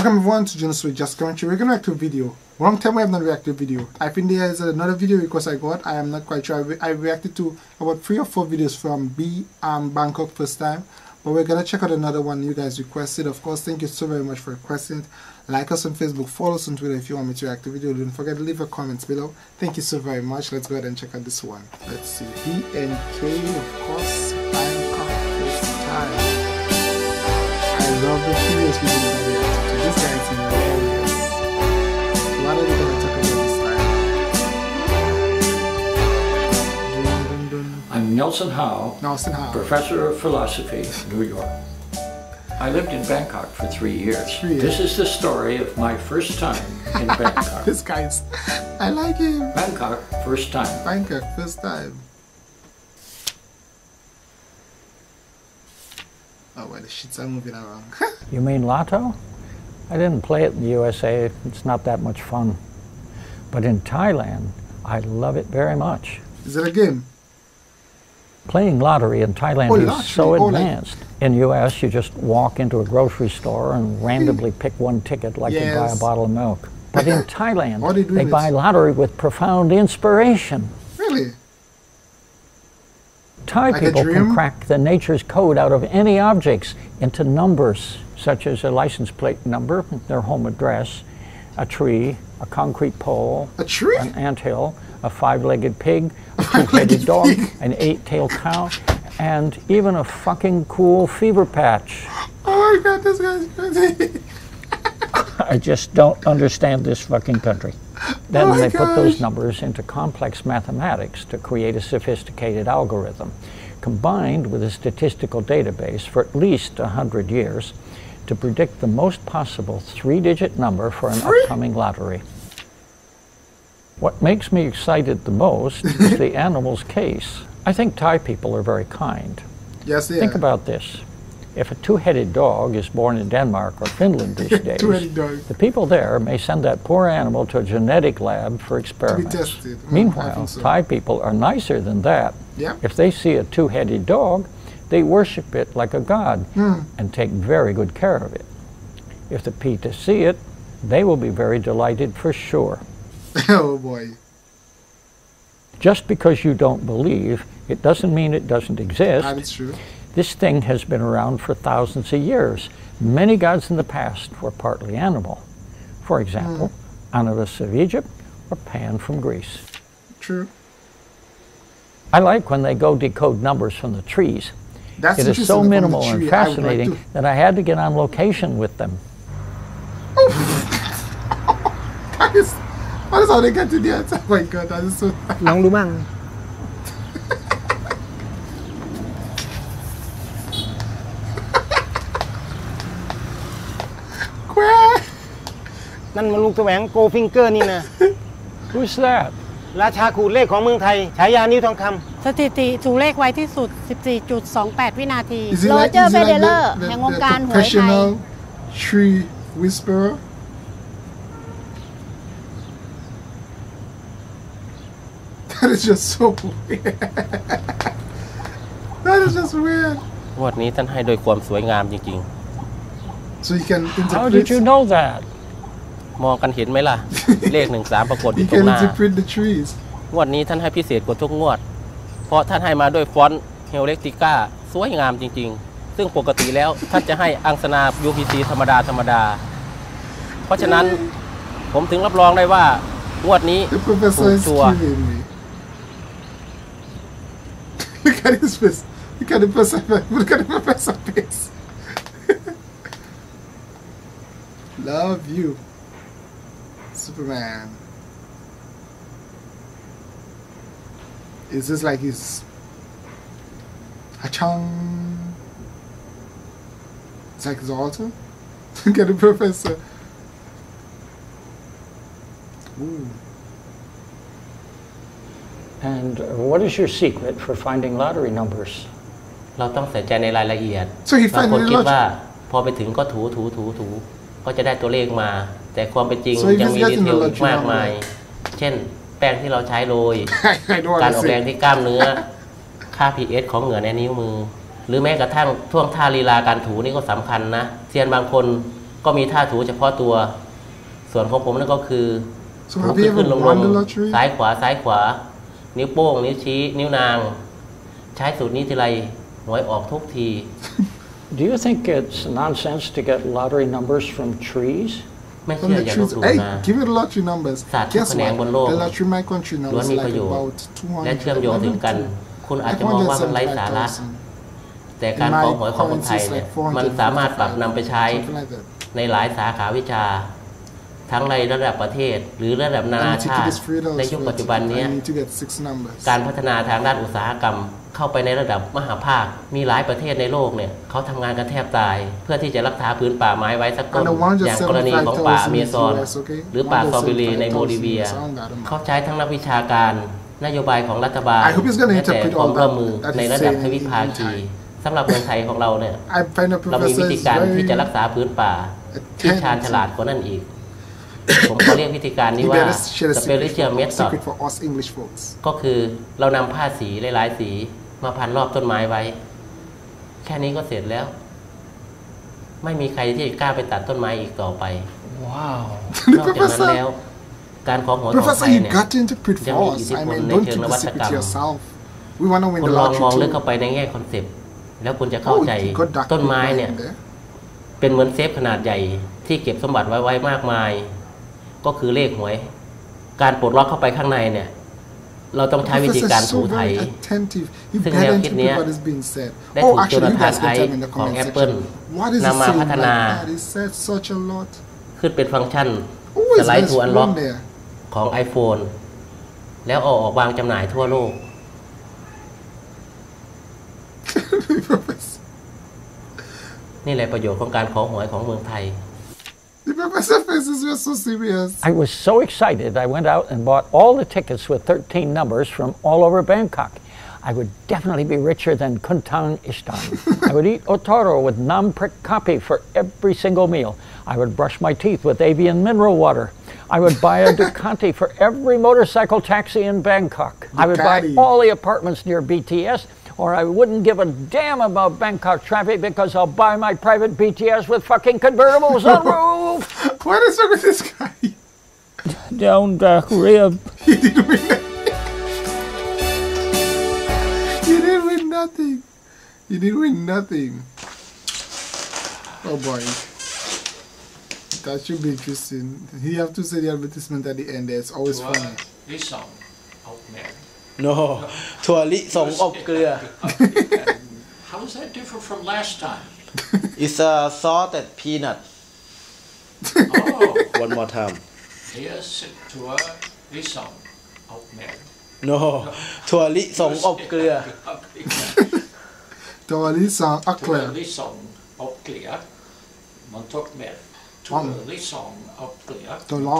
Welcome everyone to Jonas with Just Commentary. We're going to react to a video. Long time we have not reacted to a video. I think there is another video request I got. I am not quite sure. I reacted to about 3 or 4 videos from Bangkok first time. But we're going to check out another one you guys requested. Of course, thank you so very much for requesting it. Like us on Facebook, follow us on Twitter if you want me to react to a video. Don't forget to leave your comments below. Thank you so very much. Let's go ahead and check out this one. Let's see. BNK, of course, Bangkok first time. I love the previous video that we reacted to. This guy is hilarious. What are we going to talk about this time? I'm Nelson Howe, professor of philosophy, New York. I lived in Bangkok for 3 years. This is the story of my first time in Bangkok. This guy's, I like him. Bangkok, first time. Bangkok, first time. Oh, well, the shits are moving around. You mean Lotto? I didn't play it in the USA. It's not that much fun. But in Thailand, I love it very much. Is it a game? Playing lottery in Thailand is so advanced. In US, you just walk into a grocery store and randomly pick one ticket like you buy a bottle of milk. But in Thailand, they buy lottery with profound inspiration. Really? Thai people can crack the nature's code out of any objects into numbers, such as a license plate number, their home address, a tree, a concrete pole, an anthill, a 5-legged pig, a 2-headed dog, an 8-tailed cow, and even a fucking cool fever patch. Oh my God, this guy's crazy. I just don't understand this fucking country. Then they put those numbers into complex mathematics to create a sophisticated algorithm, combined with a statistical database for at least 100 years to predict the most possible 3-digit number for an upcoming lottery. What makes me excited the most is the animal's case. I think Thai people are very kind. Yes, they are. Think about this. If a 2-headed dog is born in Denmark or Finland these days, the people there may send that poor animal to a genetic lab for experiments. To be tested. Meanwhile, Thai people are nicer than that. If they see a 2-headed dog, they worship it like a god and take very good care of it. If the Pita see it, they will be very delighted for sure. Oh boy. Just because you don't believe, it doesn't mean it doesn't exist. That's true. This thing has been around for thousands of years. Many gods in the past were partly animal. For example, Anubis of Egypt or Pan from Greece. True. I like when they go decode numbers from the trees. It is so minimal and fascinating that I had to get on location with them. Guys, what is how they get to the answer? Oh my God, that is so... ลองดูมั่ง นั่นมันลุงแสวงโกฟิงเกอร์นี่นะ Who's that? ราชาขูดเลขของเมืองไทยฉายานิ้วทองคำสถิติถูกเลขไวที่สุด 14.28 วินาทีโรเจอร์เฟเดเลอร์แห่งวงการหวยไทย Tree Whisperer. That is just so weird. That is just weird. งวดนี้ท่านให้โดยความสวยงามจริง So you can interpret. How did you know that? ๆ มองกันเห็นไหมล่ะ เลข 13 ปรากฏอยู่ตรงหน้า You can interpret the trees. งวดนี้ท่านให้พิเศษกว่าทุกงวด เพราะท่านให้มาด้วยฟอนต์เฮลเล็กติก้าสวยงามจริงๆ ซึ่งปกติแล้วท่านจะให้อังสนา UPC ธรรมดา เพราะฉะนั้นผมถึงรับรองได้ว่างวดนี้ถูกชัวร์ Look at his face. Look at the person. Look at the professor face. Love you, Superman. Is this like his Hachang? It's like his altar. Look at the professor. Ooh. And what is your secret for finding lottery numbers? เราต้องใส่ใจในรายละเอียด So he บางคน finally คิด lost. ว่าพอไปถึงก็ถูก็จะได้ตัวเลขมา แต่ความเป็นจริง So ยังมี he's ดี getting เท the ลอีก lottery มากมาย number. เช่น แป้งที่เราใช้โรย I know การ what อ I อกแรง said. ที่กล้ามเนื้อ ค่า pH ของเหงื่อในนิ้วมือ หรือแม้กระทั่งท่วงท่าลีลาการถูนี่ก็สำคัญนะเซียนบางคนก็มีท่าถูเฉพาะตัวส่วนของผมนั่นก็คือถู have ขึ้ you นขึ้น ever ลง won the lottery? ซ้ายขวาซ้ายขวานิ้วโป้งนิ้วชี้นิ้วนางใช้สูตรนี้ทีไรหวยออกทุกที Do you think it's nonsense to get lottery numbers from trees? ไม่ From เชื่อ the อย่าลบ trees. หลู่ Hey, นะ give me the lottery numbers. ศาสตร์ทุก Guess แขนง what? บนโลก The lottery in my country now ล้วน is มี like ประโยชน์ about และเชื่อมโยงถึงกัน คุณอาจจะมองว่ามันไร้สาระ 275,000. แต่การขอหวยของคนไทยเนี่ยมันสามารถปรับนำไปใช้ Something like that. ในหลายสาขาวิชา ทั้งในระดับประเทศหรือระดับนานา And the ชา ticket ติ is $3 ในยุค for ปัจ it. จุบันนี้ I need to get 6 numbers. การพัฒนาทางด้านอุตสาหกรรมเข้าไปในระดับมหาภาคมีหลายประเทศในโลกเนี่ยเขาทำงานกันแทบตาย เพื่อที่จะรักษาพื้นป่าไม้ไว้สักต้น อย่างกรณีของป่าอเมซอนหรือป่าซอมบิลีในโบลิเวียเขาใช้ทั้งนักวิชาการนโยบายของรัฐบาลและแต่ความร่วมมือในระดับทวิภาคีสำหรับเมืองไทยของเราเนี่ยเรามีวิธีการที่จะรักษาพื้นป่าที่ชาญฉลาดกว่านั่นอีก ผมก็เรียกวิธีการนี้ว่า Spiritual Method ก็คือเรานำผ้าสีหลายๆสีมาพันรอบต้นไม้ไว้แค่นี้ก็เสร็จแล้วไม่มีใครที่กล้าไปตัดต้นไม้อีกต่อไปว้าวนอกจากนั้นแล้วการขอหวยของไทยเนี่ยยังมีอิทธิพลในเชิงนวัตกรรมคุณลองมองลึกเข้าไปในแง่คอนเซปต์แล้วคุณจะเข้าใจต้นไม้เนี่ยเป็นเหมือนเซฟขนาดใหญ่ที่เก็บสมบัติไว้มากมายก็คือเลขหวยการปลดล็อกเข้าไปข้างในเนี่ยเราต้องใช้วิธีการถูไถซึ่งแนวคิดนี้ได้ถูกโจนาธานไอซ์ของ Apple นำมาพัฒนาขึ้นเป็นฟังก์ชันสไลด์ทูอันล็อกของ iPhone แล้วออกวางจำหน่ายทั่วโลกนี่แหละประโยชน์ของการขอหวยของเมืองไทย The professor faces were so serious. I was so excited, I went out and bought all the tickets with 13 numbers from all over Bangkok. I would definitely be richer than Kuntang Ishtan. I would eat otoro with nam prik kapi for every single meal. I would brush my teeth with avian mineral water. I would buy a Ducati for every motorcycle taxi in Bangkok. I would buy all the apartments near BTS, or I wouldn't give a damn about Bangkok traffic because I'll buy my private BTS with fucking convertibles on roof. What is wrong with this guy? Down Korea. He didn't win nothing. He didn't win nothing. He didn't win nothing. Oh boy. That should be interesting. You have to say the advertisement at the end there. It's always funny. This song, oh man. No, ถั่วลิสงอบเกลือ How is that different from last time? It's a salted peanut. Oh, One more time. here's to this song, oh man. No, ถั่วลิสงอบเกลือ Tawali sang akler. This song, oh clear. Montauk Med. This song, oh clear.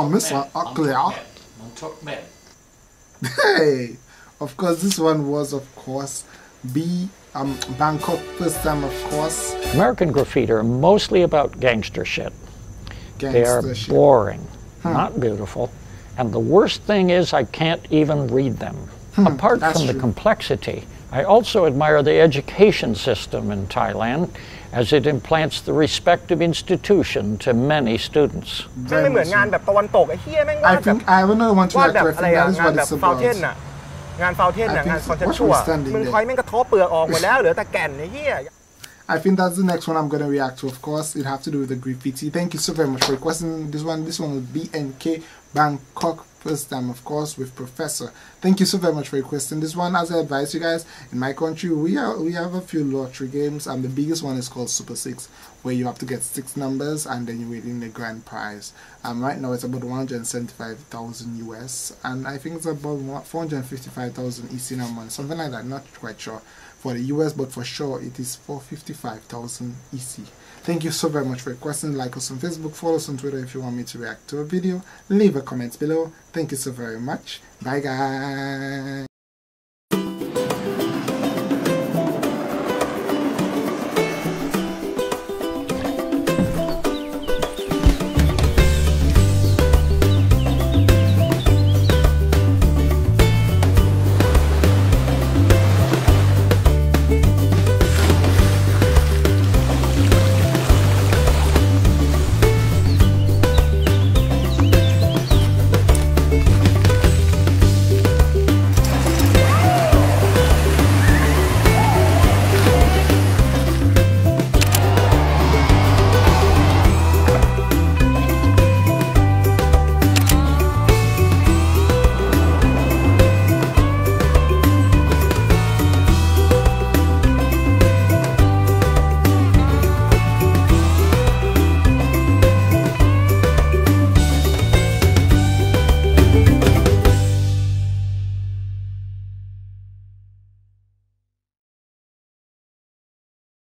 Montauk Med. Hey! Of course, this one was, of course, Bangkok first time, of course. American Graffiti are mostly about gangster shit. They are boring, not beautiful, and the worst thing is I can't even read them. Apart from the complexity, I also admire the education system in Thailand, as it implants the respective institution to many students. ไม่เหมือนงานแบบตะวันตกไอ้เหี้ยแม่งวาดแบบ I don't know one to วาดแบบ like อะไร that อะ is งาน what แบบ it's ฟาวเทน about. น่ะงานฟาวเทนน่ะ I think งานคอนเซ็ป what ชวล was standing มึง there? คอยแม่งกระท้อเปลือกออกหมดแล้วเหลือแต่แก่นไอ้เหี้ย I think that's the next one I'm going to react to, of course. It have to do with the graffiti. Thank you so very much for requesting this one. This one will be BNK Bangkok first time, of course, with Professor. Thank you so very much for requesting this one. As I advise you guys, in my country, we have a few lottery games, and the biggest one is called Super 6, where you have to get 6 numbers and then you win the grand prize. Right now it's about 175,000 US, and I think it's about 455,000 EC number, something like that. Not quite sure for the US, but for sure it is 455,000 EC. Thank you so very much for requesting. Like us on Facebook, follow us on Twitter if you want me to react to a video. Leave a comment below. Thank you so very much. Bye guys.